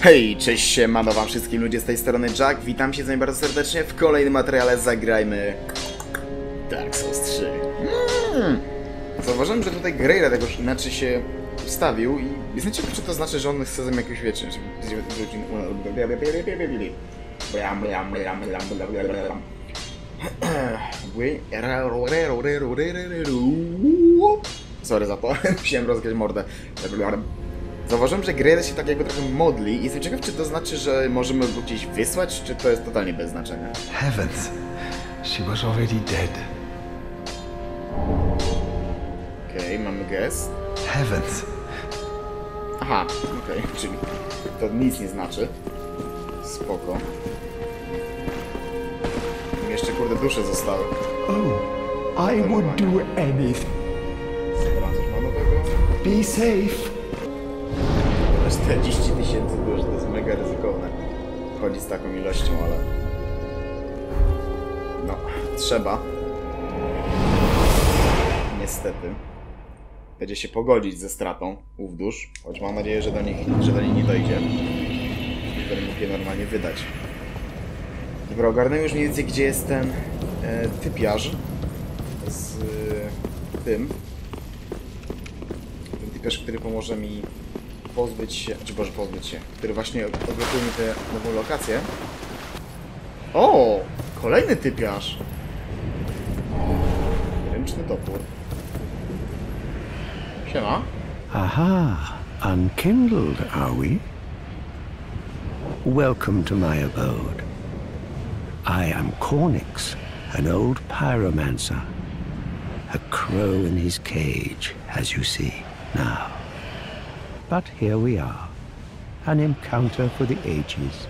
Hej, cześć, siemano wam wszystkim ludzie, z tej strony Jack, witam się z wami bardzo serdecznie w kolejnym materiale. Zagrajmy Dark Souls 3. Zauważyłem, że tutaj Greyrat jakoś inaczej się ustawił i jestem ciekaw, czy to znaczy, że on chce ze mnie jakieś wiecie, sorry za to, musiałem rozgrać mordę. Zauważyłem, że Greyrat się tak jakby trochę modli i jestem ciekaw, czy to znaczy, że możemy go gdzieś wysłać, czy to jest totalnie bez znaczenia. Heavens, she was already dead. Okej, mamy gest. Heavens. Aha, okej, czyli to nic nie znaczy. Spoko. Mi jeszcze kurde dusze zostały. Oh, I would do anything. Dobra, coś ma nowego? Be safe. 40 000 dusz, to jest mega ryzykowne. Chodzić z taką ilością, ale... no, trzeba. Niestety. Będzie się pogodzić ze stratą ów dusz, choć mam nadzieję, że do niej nie dojdzie. I będę mógł je normalnie wydać. Dobra, ogarnę już mniej więcej, gdzie jest ten typiarz z tym. Ten typiarz, który pomoże mi pozbyć się, czy Boże, pozbyć się, który właśnie odblokuje mi tę nową lokację. O! Kolejny typiarz! Ręczny topór. Siema. Aha, unkindled, are we? Welcome to my abode. I am Cornyx, an old pyromancer. A crow in his cage, as you see now. But here we are, an encounter for the ages.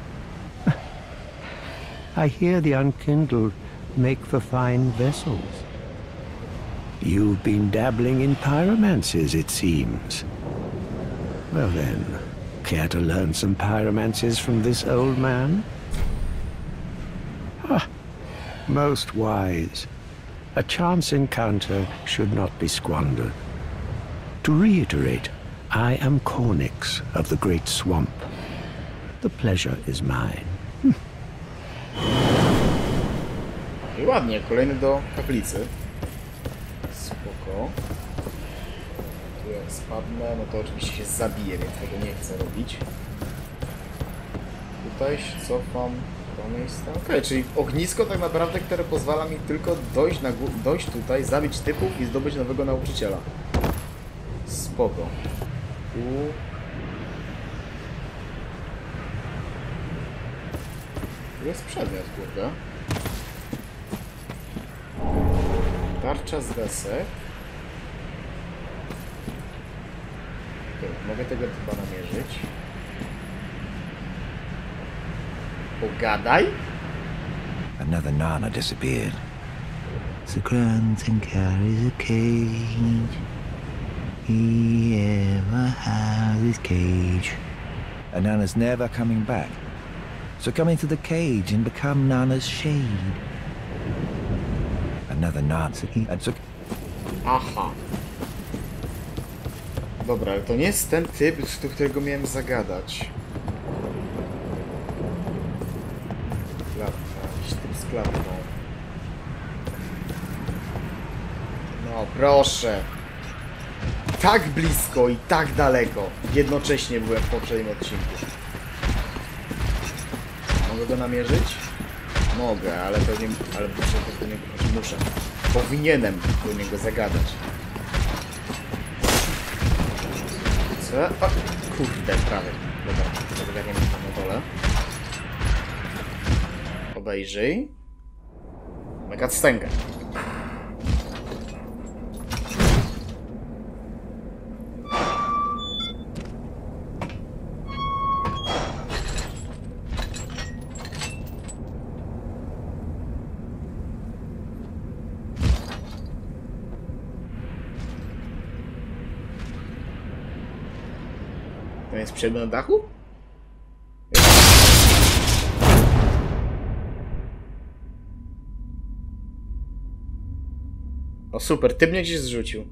I hear the unkindled make for fine vessels. You've been dabbling in pyromancies, it seems. Well then, care to learn some pyromancies from this old man? Ah, most wise. A chance encounter should not be squandered. To reiterate, I am Cornyx of the Great Swamp. The pleasure is mine. I ładnie, kolejny do kaplicy. Spoko. Tu jak spadnę, no to oczywiście się zabiję, więc tego nie chcę robić. Tutaj się cofam do miejsca. Okej, czyli ognisko tak naprawdę, które pozwala mi tylko dojść tutaj, zabić typów i zdobyć nowego nauczyciela. Spoko. Tu jest przedmiot, kurde. Tarcza z desek. Mogę tego chyba namierzyć. Pogadaj. Another Nana disappeared. The Grunton carries a cage. He ever has his cage. And Nana's never coming back. So come into the cage and become Nana's shade. Another Nana. Aha. Dobra, ale to nie jest ten typ, do którego miałem zagadać. Klatka, jakiś typ z klatką. No proszę. Tak blisko i tak daleko. Jednocześnie byłem w poprzednim odcinku. Mogę go namierzyć? Mogę, ale pewnie... ale muszę. Powinienem do niego zagadać. Co? O, kurde, prawie. Dobra, zagadniemy tam na dole. Obejrzyj. Mega cutscenkę. To jest przedmiot na dachu? O super, ty mnie gdzieś zrzucił.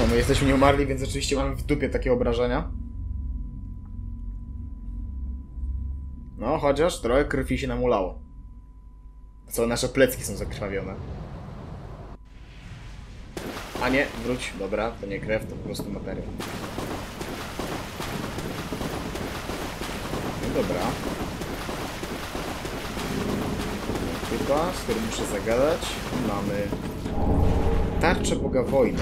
my jesteśmy nieumarli, więc oczywiście mamy w dupie takie obrażenia. No, chociaż trochę krwi się nam ulało. Co, nasze plecki są zakrwawione. A nie, wróć. Dobra, to nie krew, to po prostu materia. No dobra. Typa, z którym muszę zagadać. Mamy tarczę Boga Wojny.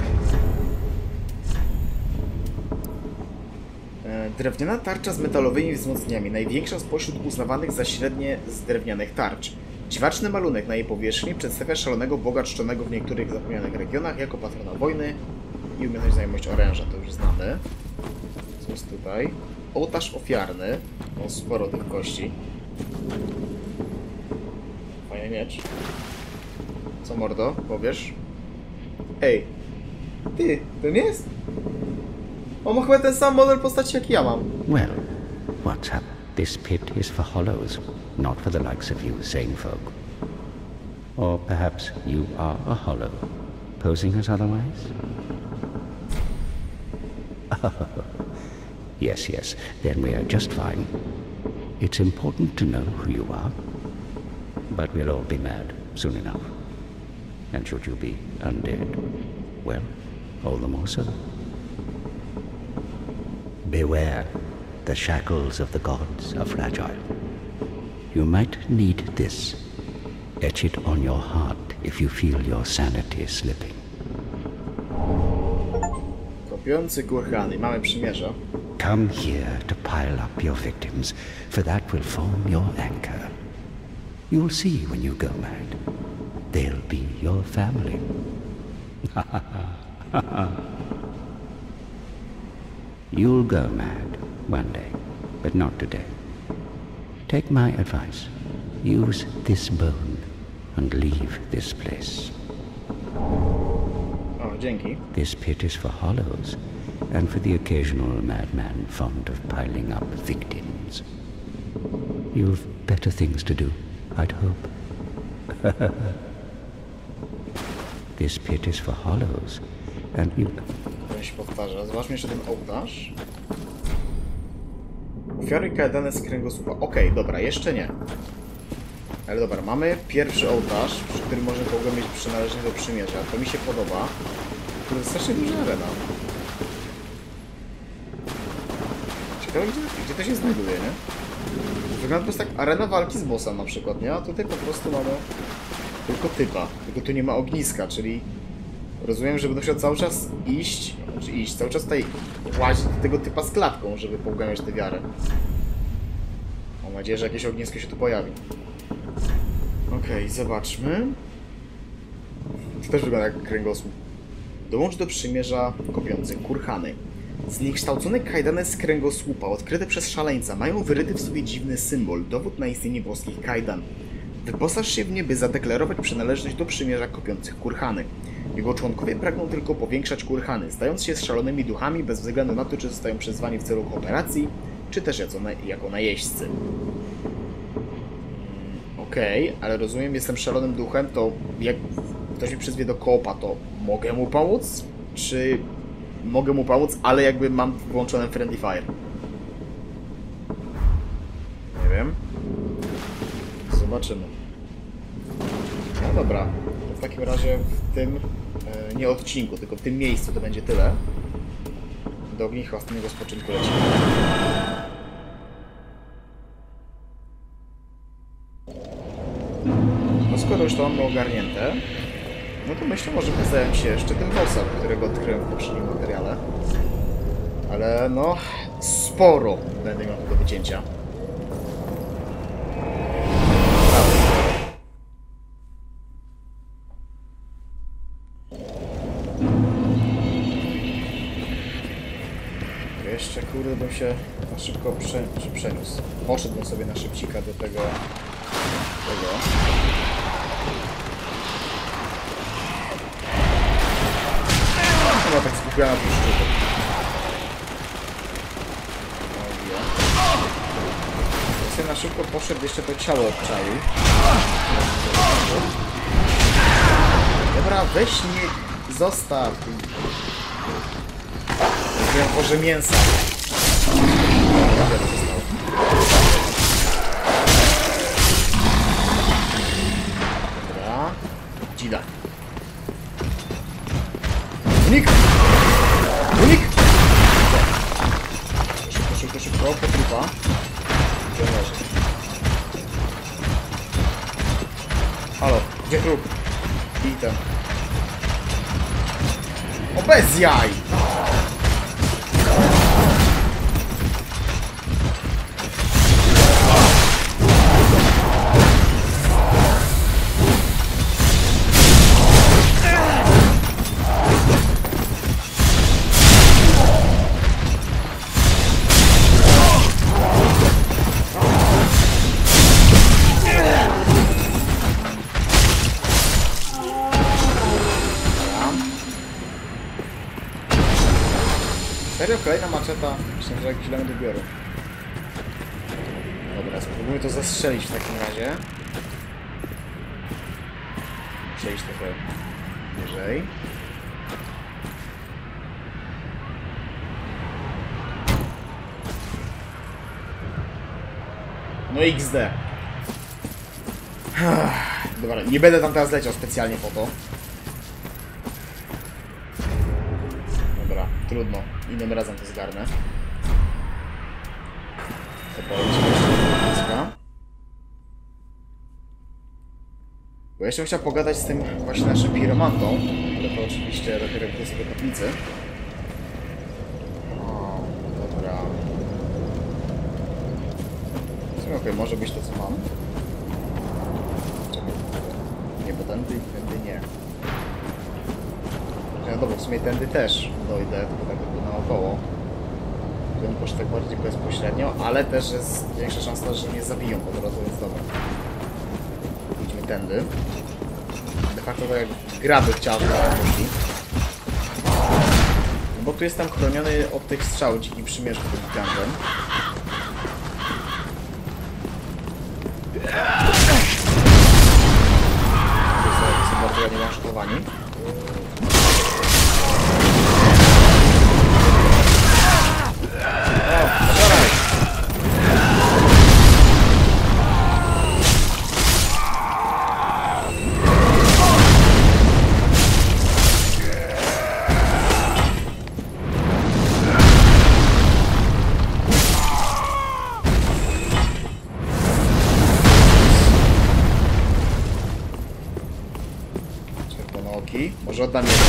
Drewniana tarcza z metalowymi wzmocnieniami. Największa spośród uznawanych za średnie z drewnianych tarcz. Dziwaczny malunek na jej powierzchni przedstawia szalonego boga czczonego w niektórych zapomnianych regionach jako patrona wojny i umiejętność znajomość oręża, to już znamy. Co jest tutaj? Ołtarz ofiarny. O, sporo tych kości. Fajny miecz. Co, mordo? Powiesz? Ej! Ty, to nie jest? On ma chyba ten sam model postaci jak ja mam. Well, what's up? This pit is for hollows, not for the likes of you sane folk. Or perhaps you are a hollow, posing as otherwise? Yes, yes, then we are just fine. It's important to know who you are, but we'll all be mad soon enough. And should you be undead, well, all the more so. Beware, the shackles of the gods are fragile. You might need this. Etch it on your heart if you feel your sanity slipping. Kopiący kurhany. Mamy przymierza. Come here to pile up your victims, for that will form your anchor. You'll see when you go mad. They'll be your family. You'll go mad one day, but not today. Take my advice. Use this bone and leave this place. O, dzięki. This pit is for hollows, and for the occasional madman fond of piling up victims. You've better things to do, I'd hope. This pit is for hollows, and you... To się powtarza. Zobaczmy jeszcze ten ołtarz. Ofiary kajdane z kręgosłupa. Okej, dobra, jeszcze nie. Ale dobra, mamy pierwszy ołtarz, przy którym możemy w ogóle mieć przynależność do przymierza. To mi się podoba. To jest strasznie duża arena. Ciekawe, gdzie to się znajduje, nie? Wygląda to jest tak arena walki z bossem na przykład, nie? A tutaj po prostu mamy tylko typa. Tylko tu nie ma ogniska, czyli rozumiem, że będę musiał cały czas iść, cały czas tutaj łazić do tego typa z klatką, żeby połganiać tę wiarę. Mam nadzieję, że jakieś ognisko się tu pojawi. Okej, zobaczmy. To też wygląda jak kręgosłup. Dołącz do przymierza kopiących kurhany. Zniekształcone kajdany z kręgosłupa, odkryte przez szaleńca, mają wyryty w sobie dziwny symbol, dowód na istnienie boskich kajdan. Wyposaż się w nie, by zadeklarować przynależność do przymierza kopiących kurhany. Jego członkowie pragną tylko powiększać kurhany, stając się szalonymi duchami bez względu na to, czy zostają przyzwani w celu kooperacji, czy też jako najeźdźcy. Okej, ale rozumiem, jestem szalonym duchem, to jak ktoś mi przyzwie do koopa, to mogę mu pomóc? Czy mogę mu pomóc, ale jakby mam włączone Friendly Fire? Nie wiem. Zobaczymy. No dobra, to w takim razie w tym, nie odcinku, tylko w tym miejscu to będzie tyle. Do ognicha ostatniego spoczynku lecimy. No skoro już to mamy ogarnięte, no to myślę, możemy zająć się jeszcze tym bossem, którego odkryłem w poprzednim materiale. Ale no, sporo będę miał do wycięcia. Jeszcze, kurde, bym się na szybko przeniósł. Poszedłbym sobie na szybcika do tego. Chyba tak skupiona w szczytu. Ja sobie na szybko poszedł, jeszcze to ciało obczaił. Dobra, weź nie... Zostaw. Mówiłem porze mięsa. Dobra. Dzida. Unik! Unik! Szybko, szybko, szybko. Po trupa. Gdzie on leży? Halo, gdzie trup? I ten. O, bez jaj! Serio? Kolejna maczeta? Myślę, że jakiś element ubioru. Dobra, spróbujmy to zastrzelić w takim razie. Przejść trochę wyżej. No XD. Dobra, nie będę tam teraz leciał specjalnie po to. Dobra, trudno. Innym razem to zgarnę. Dobra, lecimy jeszcze do bliska. Bo jeszcze bym chciał pogadać z tym właśnie naszym piromantą, ale to oczywiście dopiero wrócę do kaplicy. O, dobra. W sumie okej, może być to co mam. Czekaj, nie, bo tędy nie. No dobra, w sumie tędy też dojdę, tylko tak tylko naokoło. Bym poszedł tak bardziej bezpośrednio, ale też jest większa szansa, że mnie zabiją po drodze, więc dobra. Idźmy tędy. De facto to jak gra by chciała, żeby poszli. No bo tu jestem chroniony od tych strzał, dziki przymierz tym gigantem. Są bardzo ładnie masztowani. Czerwonooki. Może oddam jeden.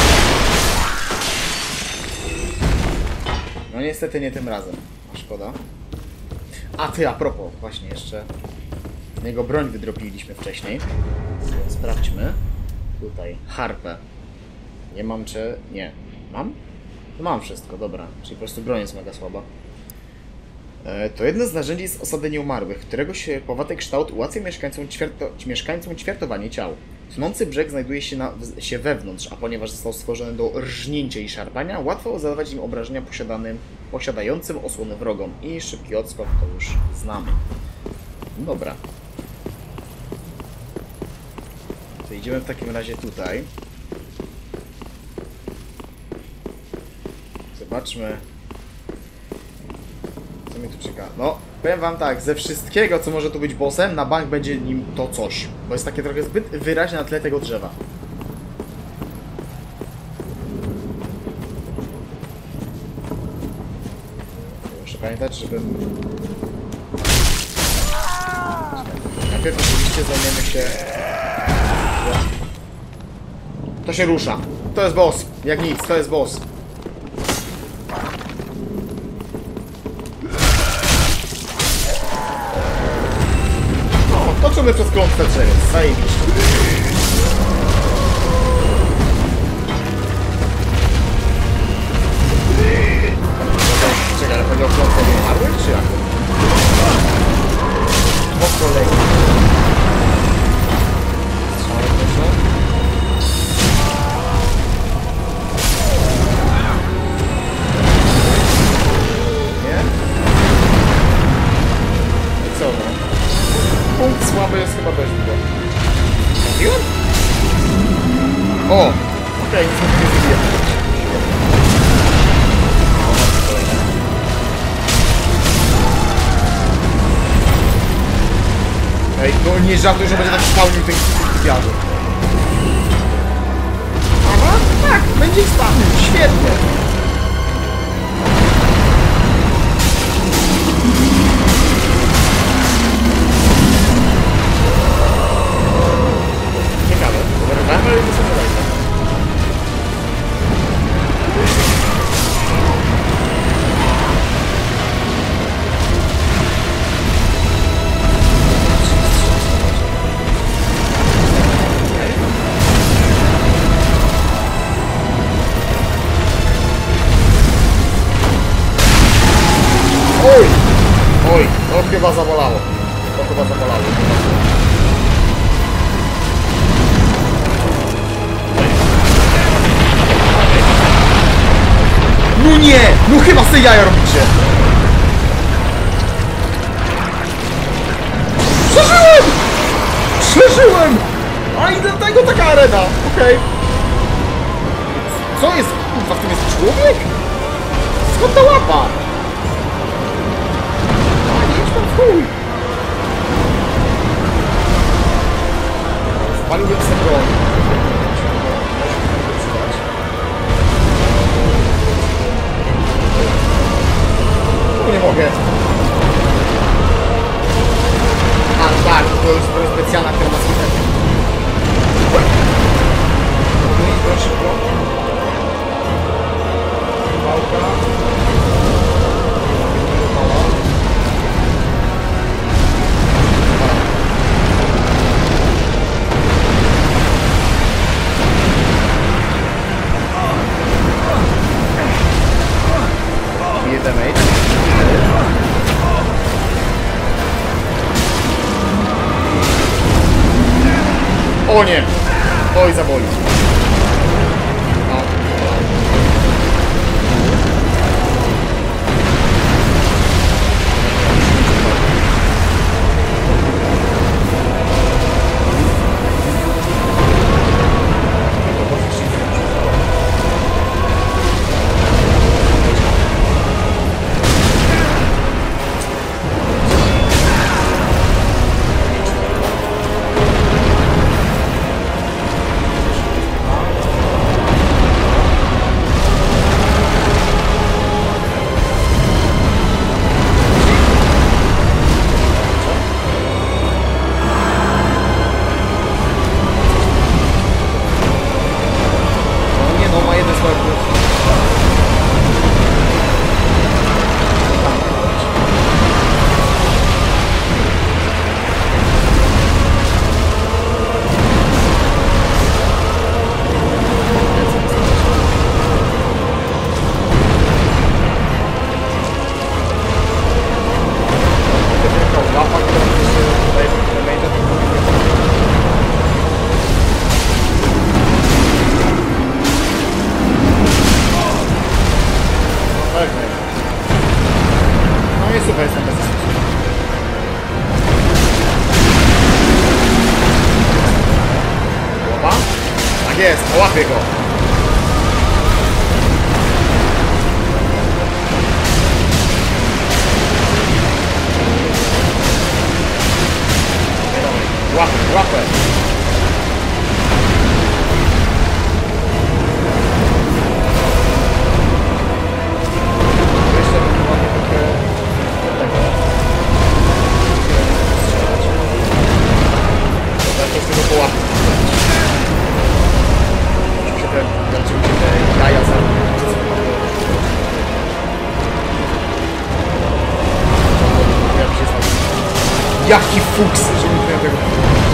No niestety nie tym razem. Szkoda. A ty, a propos, właśnie jeszcze z niego broń wydropiliśmy wcześniej. Sprawdźmy. Tutaj, harpę. Nie mam czy... nie. Mam? No mam wszystko, dobra. Czyli po prostu broń jest mega słaba. To jedno z narzędzi z osady nieumarłych, którego sierpowaty kształt ułatwia mieszkańcom ćwiartowanie ciał. Tnący brzeg znajduje się wewnątrz, a ponieważ został stworzony do rżnięcia i szarpania, łatwo zadawać im obrażenia posiadającym osłony wrogom. I szybki odskok to już znamy. Dobra. To idziemy w takim razie tutaj. Zobaczmy. Co mnie tu czeka? No, powiem wam tak, ze wszystkiego, co może tu być bossem, na bank będzie nim to coś. Bo jest takie trochę zbyt wyraźne na tle tego drzewa. Muszę pamiętać, żebym... Najpierw oczywiście zajmiemy się... To się rusza. To jest boss. Jak nic, to jest boss. Toczymy przez klątwę drzewiec. Zajebiście. Czekaj, ale chodzi o klątwę nieumarłych, czy jak? Po kolei. Strzały proszę. Nie? I co no? Punkt słaby jest chyba dość długo. Mówiłem? O! Okej, nic nie zrobiłem. No nie żartuj, że będzie tak spawnił tych gwiazdów. Aha, tak, będzie ich spawnił, świetnie. Ciekawe, wyrywałem, ale to sobie dajcie. Oj! Oj, to chyba zabolało. To chyba zabolało. No nie! No chyba sobie jaja robicie! Przeżyłem! Przeżyłem! A i dlatego taka arena! Okej. Co jest? Kurwa, w tym jest człowiek? Skąd ta łapa? Chuj! Spaliłbym sobie broń. Nie mogę. A tak, to jest broń specjalna, która ma skuteczność. Mogę mieć broń szybko? Pałka. Damage. O nie! Oj, zaboli. No. Jest, łapię go. Łapę, łapę. Jeszcze bym chyba trochę tego. Dobra, to chcę go połapać. Dlaczego mi te jaja za... Jaki fuks, że nie wiem tego...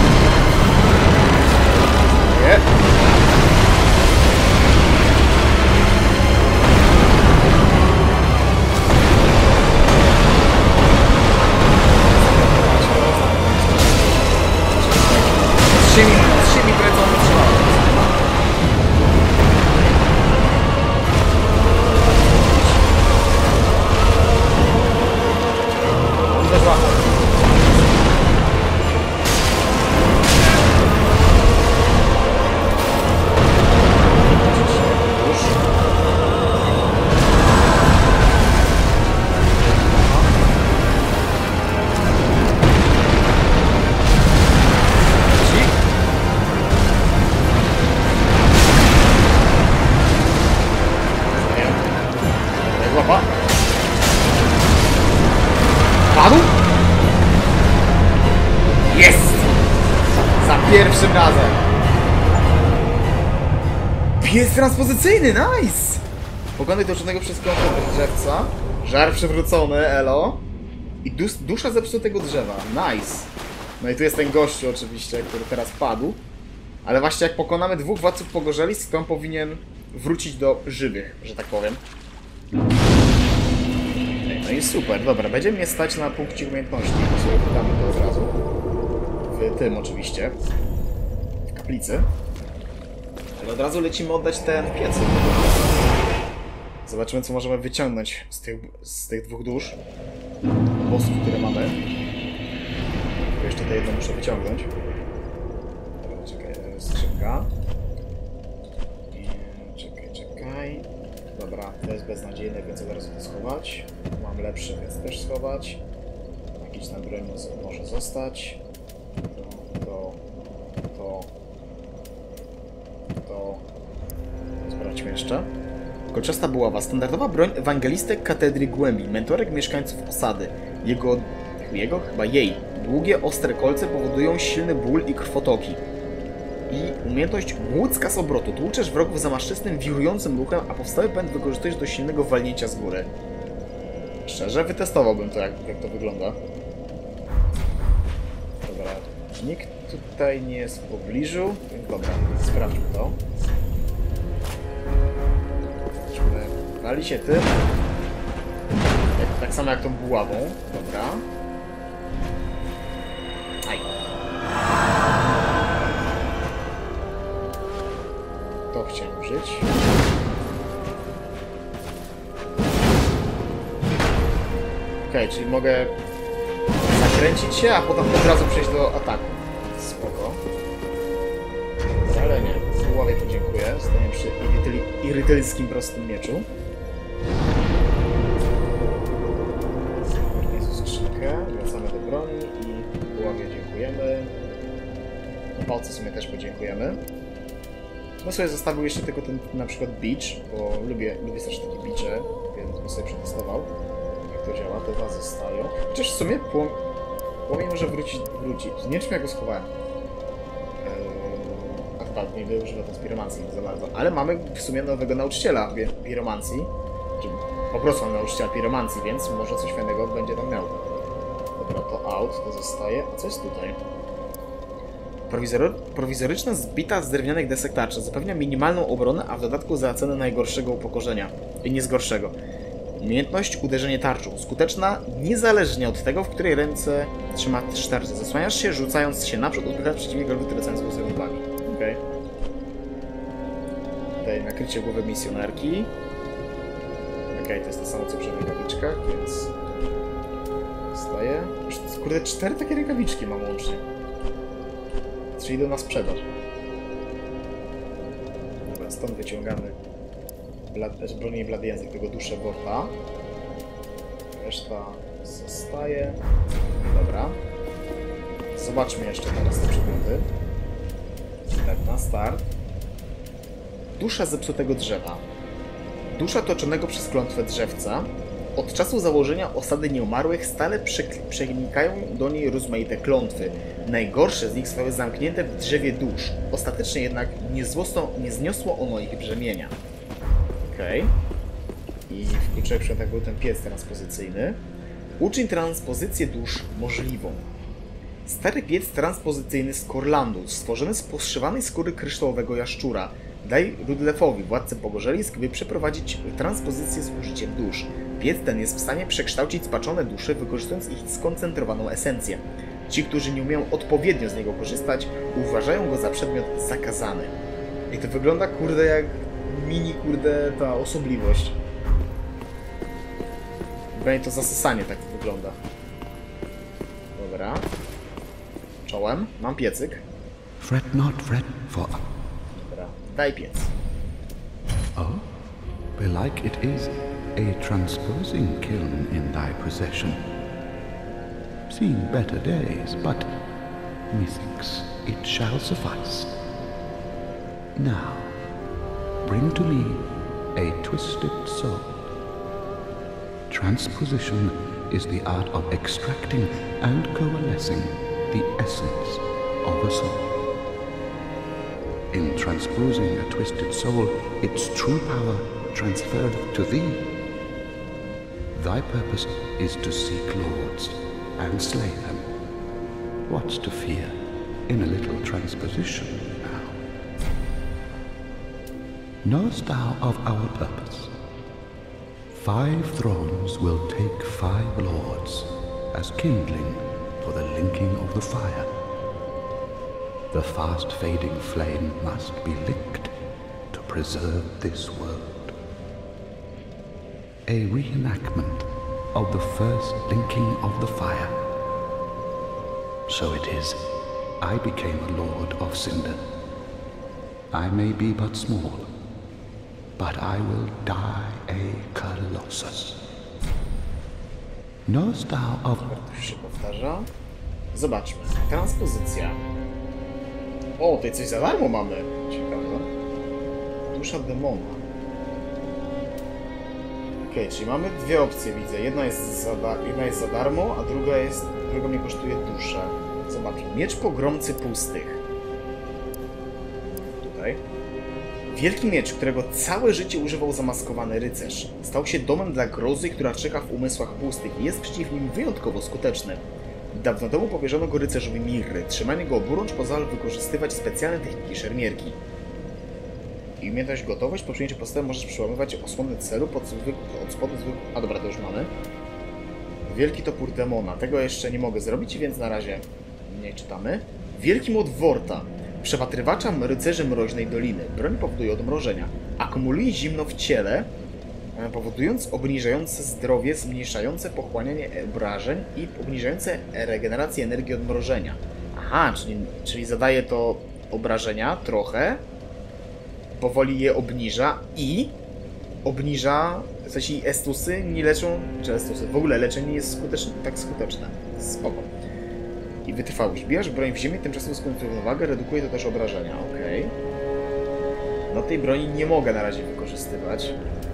Nie? Z siemi prędzą wytrzymałem. Jest! Za pierwszym razem! Piec transpozycyjny, nice! Pokonaj toczonego przez kątę drzewca. Żar przywrócony, elo. I dusza zepsutego drzewa, nice! No i tu jest ten gościu oczywiście, który teraz padł. Ale właśnie jak pokonamy dwóch władców pogorzelisk, to on powinien wrócić do żywych, że tak powiem. No i super, dobra, będzie mnie stać na punkcie umiejętności. Sobie wydamy to od razu. W tym oczywiście. W kaplicy. Ale od razu lecimy oddać ten piecyk. Zobaczymy, co możemy wyciągnąć z tych dwóch dusz. Bossów, które mamy. Jeszcze to jedno muszę wyciągnąć. Dobra, czekaj, skrzynka. Czekaj. Dobra, to jest beznadziejne, więc od razu to schować. Mam lepsze, więc też schować. Jakiś na broń może zostać. To sprawdźmy jeszcze. Kolczasta buława. Standardowa broń ewangelistek katedry głębi. Mentorek mieszkańców osady. Jej. Długie, ostre kolce powodują silny ból i krwotoki. I umiejętność łucka z obrotu. Tłuczesz wrogów zamaszczystym, wirującym ruchem, a powstały pęd wykorzystujesz do silnego walnięcia z góry. Szczerze, wytestowałbym to, jak to wygląda. Dobra, nikt tutaj nie jest w pobliżu, więc dobra, sprawdźmy to. Wali się tym. Tak samo jak tą buławą. Dobra. Aj. To chciałem użyć. Okej, czyli mogę zakręcić się, a potem od razu przejść do ataku. Spoko. Ale nie. Buławie podziękuję. Stoję przy irytylskim prostym mieczu. Wracamy do broni i buławie dziękujemy. Na palce w sumie też podziękujemy. No sobie zostawił jeszcze tylko ten na przykład beach, bo lubię też takie beache, więc bym sobie przetestował, jak to działa. Te dwa zostają. Chociaż w sumie płomień może wrócić. Nie wiem, czy ja go schowałem. Nie wiem, używa to z piromancji za bardzo. Ale mamy w sumie nowego nauczyciela piromancji. Czy po prostu mam nauczyciela piromancji, więc może coś fajnego będzie tam miał. Dobra, to out, to zostaje. A co jest tutaj? Prowizoryczna zbita z drewnianych desek tarcza zapewnia minimalną obronę, a w dodatku za cenę najgorszego upokorzenia. I nie z gorszego. Umiejętność uderzenie tarczą. Skuteczna niezależnie od tego, w której ręce trzyma tarczę. Zasłaniasz się, rzucając się naprzód, odpychasz przeciwnika lub tracąc go sobie uwagi. Okej. Tutaj nakrycie głowy misjonerki. Okej, to jest to samo co przy rękawiczkach, więc zostaje. Kurde, 4 takie rękawiczki mam łącznie. Czyli idą na sprzedaż. Dobra, stąd wyciągamy bronię blady język, tego duszę Worta. Reszta zostaje. Dobra. Zobaczmy jeszcze teraz te przedmioty. Tak, na start. Dusza zepsutego drzewa. Dusza toczonego przez klątwę drzewca. Od czasu założenia osady nieumarłych stale przenikają do niej rozmaite klątwy. Najgorsze z nich zostały zamknięte w drzewie dusz. Ostatecznie jednak nie zniosło ono ich brzemienia. Okej. I w kluczowych przedmiotach był ten piec transpozycyjny. Uczyń transpozycję dusz możliwą. Stary piec transpozycyjny z Korlandu, stworzony z poszywanej skóry kryształowego jaszczura. Daj Rudlefowi, władcy pogorzelisk, by przeprowadzić transpozycję z użyciem dusz. Piec ten jest w stanie przekształcić spaczone dusze, wykorzystując ich skoncentrowaną esencję. Ci, którzy nie umieją odpowiednio z niego korzystać, uważają go za przedmiot zakazany. I to wygląda, kurde, jak mini, kurde, ta osobliwość. Będzie to zasysanie, tak to wygląda. Dobra. Czołem. Mam piecyk. Fret not, fret for... Dobra. Daj piec. Oh? Belike it is a transposing kiln in thy possession. Seen better days, but methinks it shall suffice. Now, bring to me a twisted soul. Transposition is the art of extracting and coalescing the essence of a soul. In transposing a twisted soul, its true power transferred to thee. Thy purpose is to seek lords and slay them. What's to fear in a little transposition now? Knowest thou of our purpose? 5 thrones will take 5 lords as kindling for the linking of the fire. The fast-fading flame must be licked to preserve this world. A reenactment of the first linking of the fire. So it is, I became a lord of Cinder. I may be but small, but I will die a colossus. Knowest thou of... To się powtarza. Zobaczmy. Transpozycja. O, tutaj coś za darmo mamy. Ciekawe. Dusza demona. Okej, czyli mamy 2 opcje, widzę. Jedna jest za darmo, a druga mnie kosztuje duszę. Zobaczmy. Miecz pogromcy pustych. Tutaj. Wielki miecz, którego całe życie używał zamaskowany rycerz. Stał się domem dla grozy, która czeka w umysłach pustych i jest przeciw nim wyjątkowo skuteczny. Dawno temu powierzono go rycerzowi Mirry. Trzymanie go oburącz pozwala wykorzystywać specjalne techniki szermierki. I umiejętność gotowość, po przyjęciu podstawy możesz przełamywać osłony celu od spodu zwykłych... A dobra, to już mamy. Wielki topór demona. Tego jeszcze nie mogę zrobić, więc na razie nie czytamy. Wielki młot Worta. Przepatrywacza rycerzy Mroźnej Doliny. Broń powoduje odmrożenia. Akumuluje zimno w ciele, powodując obniżające zdrowie, zmniejszające pochłanianie obrażeń i obniżające regenerację energii odmrożenia. Aha, czyli zadaje to obrażenia trochę, powoli je obniża i obniża, w sensie estusy nie leczą, czy estusy, w ogóle leczenie jest tak skuteczne. Spoko. I wytrwałość. Bijasz broń w ziemię, tymczasem skąd równowagę, redukuje to też obrażenia. Okej. No tej broni nie mogę na razie wykorzystywać.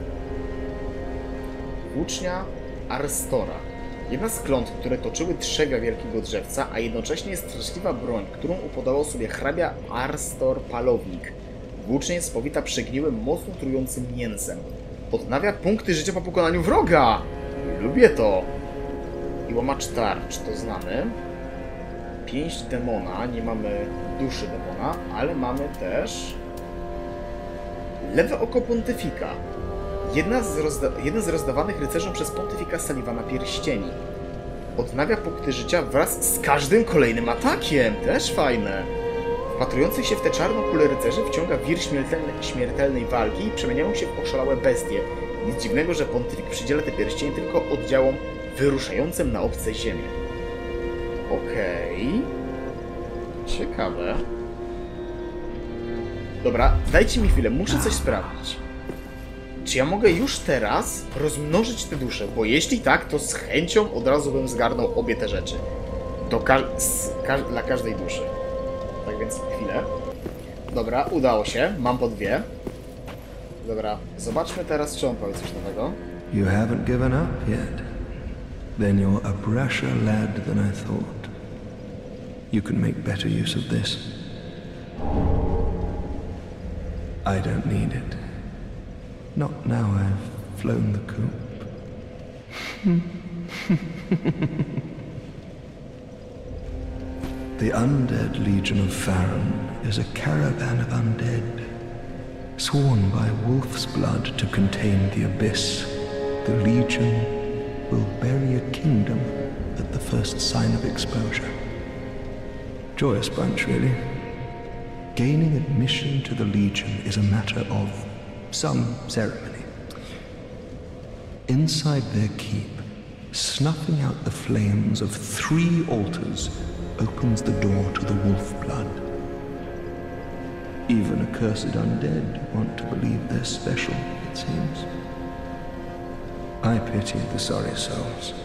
Włócznia Arstora. Jedna z klątw, które toczyły trzewia wielkiego drzewca, a jednocześnie straszliwa broń, którą upodobał sobie hrabia Arstor Palownik. Włócznia jest spowita przegniłym, mocno trującym mięsem. Odnawia punkty życia po pokonaniu wroga! Lubię to! I łamacz tarcz, to znamy. Pięść demona, nie mamy duszy demona, ale mamy też... Lewe oko Pontyfika. Jeden z rozdawanych rycerzom przez Pontyfika Sullivana pierścieni. Odnawia punkty życia wraz z każdym kolejnym atakiem. Też fajne. Wpatrujących się w tę czarną kulę rycerzy wciąga wir śmiertelnej walki i przemieniają się w oszalałe bestie. Nic dziwnego, że Pontyfik przydziela te pierścienie tylko oddziałom wyruszającym na obce ziemię. Okej. Ciekawe. Dobra, dajcie mi chwilę, muszę coś sprawdzić. Czy ja mogę już teraz rozmnożyć te dusze? Bo jeśli tak, to z chęcią od razu bym zgarnął obie te rzeczy. Dla każdej duszy. Tak więc chwilę. Dobra, udało się. Mam po 2. Dobra, zobaczmy teraz, czy on powie coś nowego. You haven't given up yet. Then you're a brasher lad than I thought. You can make better use of this. I don't need it. Not now I've flown the coop. The Undead Legion of Farron is a caravan of undead, sworn by wolf's blood to contain the abyss. The Legion will bury a kingdom at the first sign of exposure. Joyous bunch, really. Gaining admission to the Legion is a matter of some ceremony. Inside their keep, snuffing out the flames of 3 altars opens the door to the wolf blood. Even accursed undead want to believe they're special, it seems. I pity the sorry souls.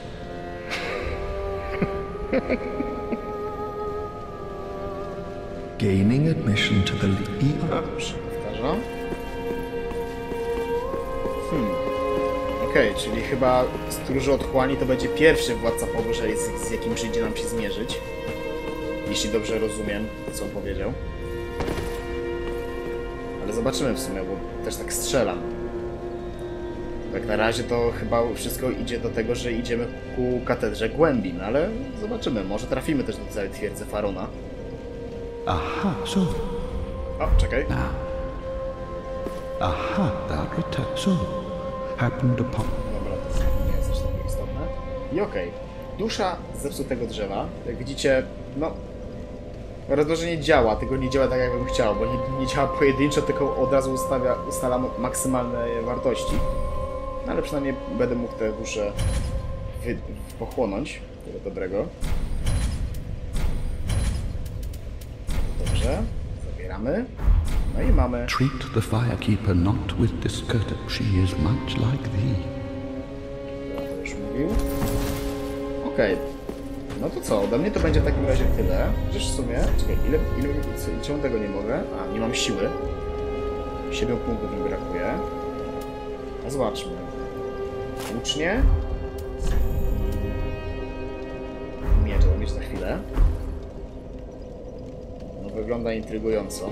Gaining admission to the Powtarzam. Okej, czyli chyba Stróży Otchłani to będzie pierwszy władca Powyżej, z jakim przyjdzie nam się zmierzyć. Jeśli dobrze rozumiem, co on powiedział. Ale zobaczymy w sumie, bo też tak strzelam. Tak na razie to chyba wszystko idzie do tego, że idziemy ku katedrze głębi, no ale zobaczymy. Może trafimy też do całej twierdzy Farona. Aha, so. O, czekaj. Now. Aha, thou returned. So, happened upon. Dobra, to nie jest aż takie istotne. I okej. Dusza zepsutego drzewa. Jak widzicie, no... rozłożenie działa, tylko nie działa tak, jakbym chciał, bo nie działa pojedynczo, tylko od razu ustala maksymalne wartości. No ale przynajmniej będę mógł te dusze pochłonąć. Tyle dobrego. Dobrze. Zabieramy. No i mamy... Treat the firekeeper not with discourtesy. She is much like thee. To już mówił. Okej. No to co? Ode mnie to będzie w takim razie tyle. Przecież w sumie... Czekaj, czemu tego nie mogę? A, nie mam siły. 7 punktów mi brakuje. A zobaczmy. Włócznie. Miecz na chwilę. No wygląda intrygująco.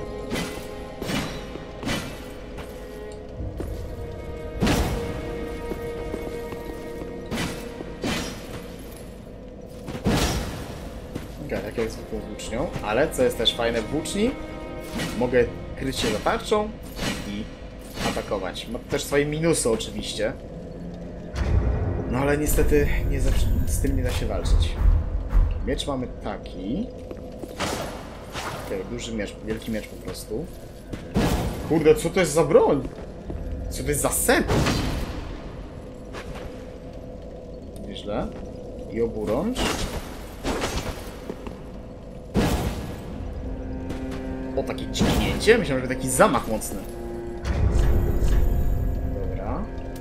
Okej, tak jak zwykłą włócznią, ale co jest też fajne w włóczni, mogę kryć się za tarczą i atakować. Ma też swoje minusy oczywiście. No ale niestety nie zawsze, z tym nie da się walczyć. Miecz mamy taki. Okej, duży miecz, wielki miecz po prostu. Kurde, co to jest za broń? Co to jest za set? Nieźle. I oburącz. O, takie dźgnięcie? Myślałem, że taki zamach mocny. Dobra.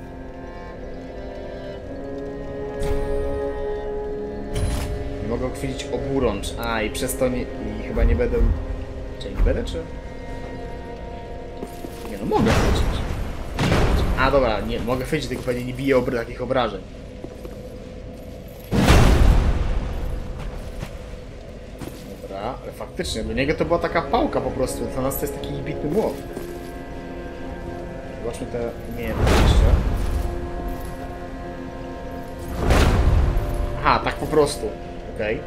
Nie mogę chwycić oburącz. A, i przez to nie... I chyba nie będę... Czy nie będę, czy... Nie no, mogę chwycić. A, dobra, nie, mogę chwycić, tylko pewnie nie bije takich obrażeń. Ale faktycznie, dla niego to była taka pałka po prostu, dla nas to jest taki bitny młot. Zobaczmy te umiejętności jeszcze. Aha, tak po prostu. Okej.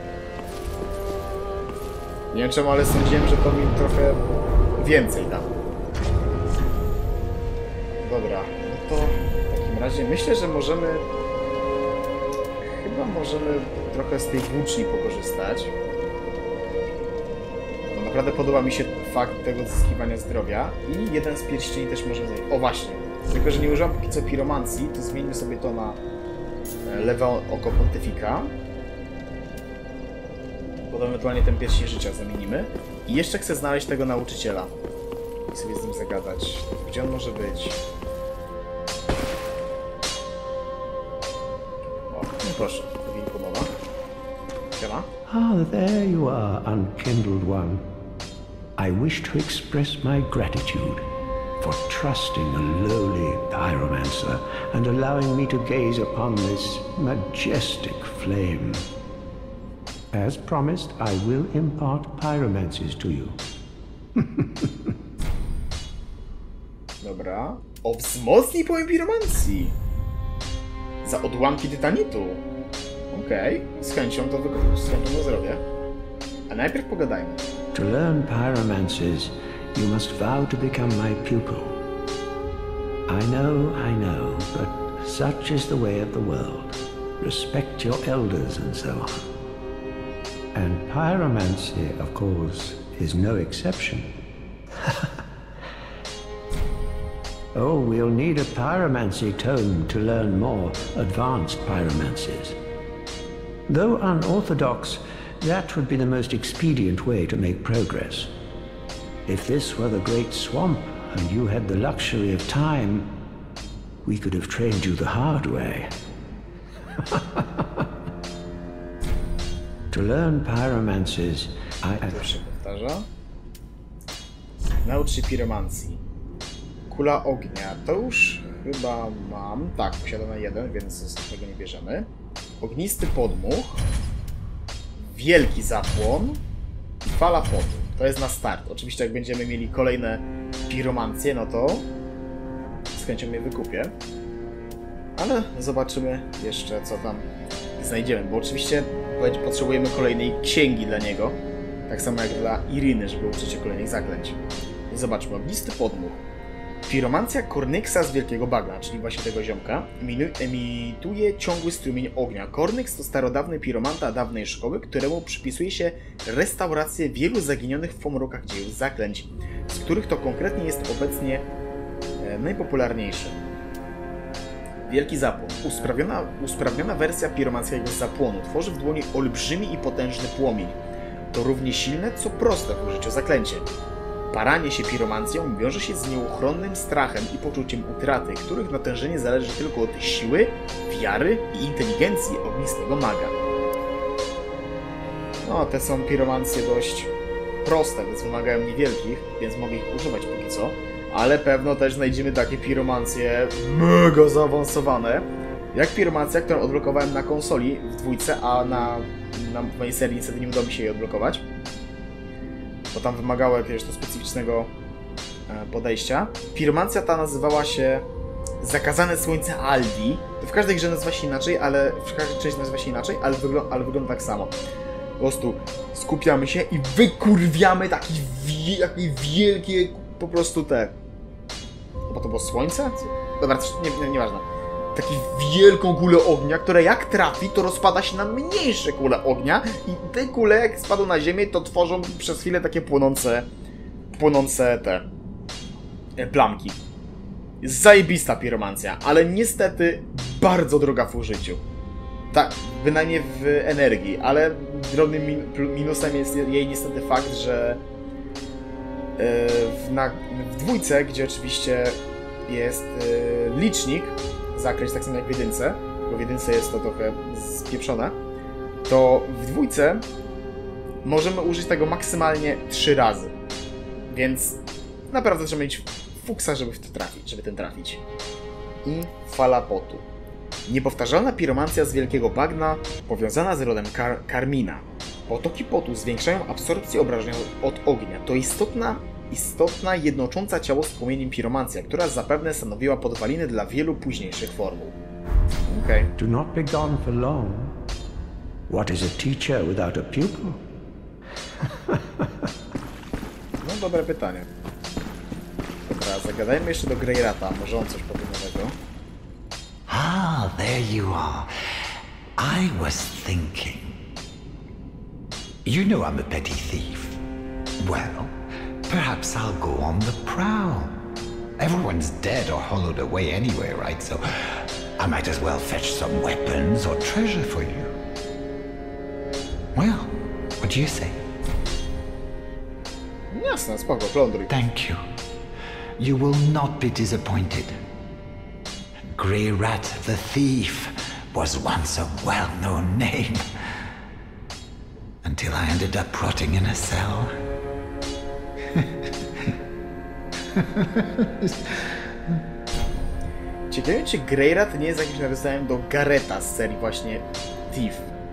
Nie wiem czemu, ale sądziłem, że to mi trochę więcej da. Dobra, no to w takim razie myślę, że możemy... Chyba możemy trochę z tej włóczni pokorzystać. Naprawdę podoba mi się fakt tego zyskiwania zdrowia i jeden z pierścieni też możemy zmienić. O właśnie, tylko że nie używam póki co piromancji, to zmieńmy sobie to na lewe oko pontyfika. Potem ewentualnie ten pierścień życia zamienimy. I jeszcze chcę znaleźć tego nauczyciela i sobie z nim zagadać. Gdzie on może być? O, no proszę, to wilku mowa. Siema. Ah, there you are, unkindled one. I wish to express my gratitude for trusting a lowly pyromancer and allowing me to gaze upon this majestic flame. As promised, I will impart pyromancies to you. Dobra. O, wzmocnij powiem piromancji. Za odłamki tytanitu. Okej, z chęcią to zrobię. A najpierw pogadajmy. To learn pyromancies, you must vow to become my pupil. I know, but such is the way of the world. Respect your elders and so on. And pyromancy, of course, is no exception. Oh, we'll need a pyromancy tome to learn more advanced pyromancies. Though unorthodox, that would be the most expedient way to make progress. If this were the Great Swamp and you had the luxury of time, we could have trained you the hard way. To learn pyromancies, To się powtarza. Naucz się piromancji. Kula ognia. To już chyba mam. Tak, posiadam na 1, więc z tego nie bierzemy. Ognisty podmuch. Wielki zapłon. Fala potu. To jest na start. Oczywiście jak będziemy mieli kolejne piromancje, no to z chęcią je wykupię. Ale zobaczymy jeszcze, co tam znajdziemy, bo oczywiście potrzebujemy kolejnej księgi dla niego. Tak samo jak dla Iriny, żeby uczyć się kolejnych zaklęć. I zobaczmy, ognisty podmuch. Piromancja Kornyksa z Wielkiego Bagna, czyli właśnie tego ziomka, emituje ciągły strumień ognia. Kornyks to starodawny piromanta dawnej szkoły, któremu przypisuje się restaurację wielu zaginionych w pomrokach dzieł zaklęć, z których to konkretnie jest obecnie najpopularniejszy. Wielki Zapłon. Usprawniona wersja piromanckiego zapłonu tworzy w dłoni olbrzymi i potężny płomień. To równie silne, co proste w użyciu zaklęcie. Paranie się piromancją wiąże się z nieuchronnym strachem i poczuciem utraty, których natężenie zależy tylko od siły, wiary i inteligencji ognistego maga. No, te są piromancje dość proste, więc wymagają niewielkich, więc mogę ich używać póki co. Ale pewno też znajdziemy takie piromancje mega zaawansowane, jak piromancja, którą odblokowałem na konsoli w dwójce, a na mojej serii niestety nie udało mi się jej odblokować, bo tam wymagało jakiegoś to specyficznego podejścia. Piromancja ta nazywała się Zakazane Słońce Aldi. To w każdej grze nazywa się inaczej, ale wygląda tak samo. Po prostu skupiamy się i wykurwiamy takie wielkie po prostu bo to było słońce? Dobra, nieważne. Taką wielką kulę ognia, która jak trafi, to rozpada się na mniejsze kule ognia i te kule, jak spadną na ziemię, to tworzą przez chwilę takie płonące plamki. Zajebista piromancja, ale niestety bardzo droga w użyciu. Tak, bynajmniej w energii, ale drobnym minusem jest jej niestety fakt, że w dwójce, gdzie oczywiście jest licznik zaklęć, tak samo jak w jedynce, bo w jedynce jest to trochę spieprzone, to w dwójce możemy użyć tego maksymalnie 3 razy. Więc naprawdę trzeba mieć fuksa, żeby w to trafić, żeby ten trafić. I fala potu. Niepowtarzalna piromancja z Wielkiego Bagna, powiązana z rodem Karmina. Potoki potu zwiększają absorpcję obrażeń od ognia. To istotna, jednocząca ciało z płomieniem piromancja, która zapewne stanowiła podwaliny dla wielu późniejszych formuł. Okej. Do not be gone for long. What is a teacher without a pupil? No, dobre pytanie. Dobra, zagadajmy jeszcze do Greyrata, może on coś powie nowego. Ah, there you are. I was thinking. You know I'm a petty thief. Well, perhaps I'll go on the prowl. Everyone's dead or hollowed away anyway, right? So I might as well fetch some weapons or treasure for you. Well, what do you say? Jasne, spoko, plądruj. Thank you. You will not be disappointed. Greyrat the Thief was once a well-known name. Until I ended up rotting in a cell. Ciekawe, czy Greyrat nie jest jakimś nawiązaniem do Gareta z serii właśnie Thief.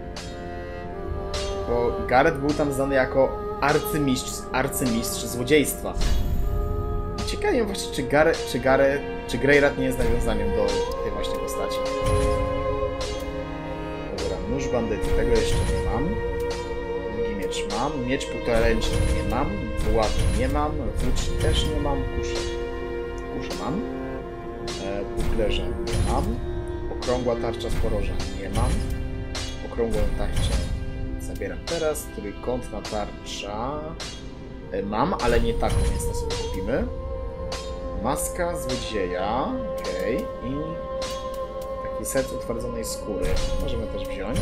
Bo Gareth był tam znany jako arcymistrz złodziejstwa. Ciekawe właśnie, czy Greyrat nie jest nawiązaniem do tej właśnie postaci. Dobra, nóż bandyty, tego jeszcze nie mam. Długi miecz mam, miecz półtoraręczny nie mam, buławy nie mam, włóczni też nie mam, kuszę mam, puklerza nie mam, okrągła tarcza z poroża nie mam, okrągłą tarczę zabieram teraz, trójkątna tarcza mam, ale nie taką, więc to sobie kupimy. Maska złodzieja, okej, i taki set utwardzonej skóry możemy też wziąć.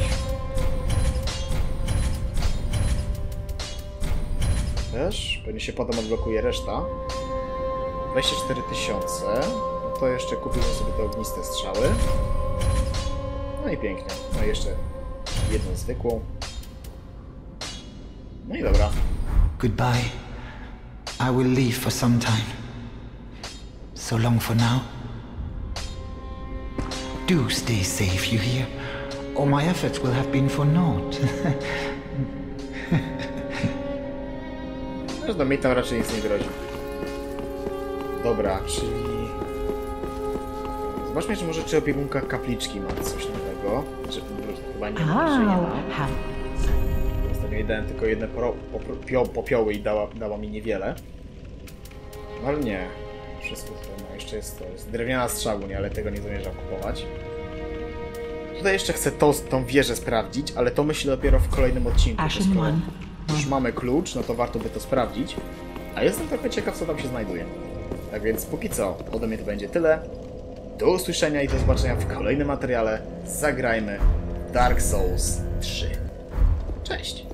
Też, pewnie się potem odblokuje reszta. 24 000, no to jeszcze kupimy sobie te ogniste strzały. No i pięknie, no i jeszcze jedną zwykłą. No i dobra. Goodbye. I will leave for some time. So long for now. Do stay safe, you hear? Or my efforts will have been for naught. Zresztą mi tam raczej nic nie grozi. Dobra, czyli... Zobaczmy, czy może czy opiekunka kapliczki ma coś nowego. Czy chyba nie ma, że nie ma. Ostatnio jej dałem tylko jedne popioły i dała mi niewiele. No ale nie. Wszystko to ma. Jeszcze jest to. Jest drewniana strzałnia, ale tego nie zamierzam kupować. Tutaj jeszcze chcę tą wieżę sprawdzić, ale to myślę dopiero w kolejnym odcinku. Skoro już mamy klucz, no to warto by to sprawdzić. A jestem trochę ciekaw, co tam się znajduje. Tak więc póki co, ode mnie to będzie tyle. Do usłyszenia i do zobaczenia w kolejnym materiale. Zagrajmy Dark Souls 3. Cześć!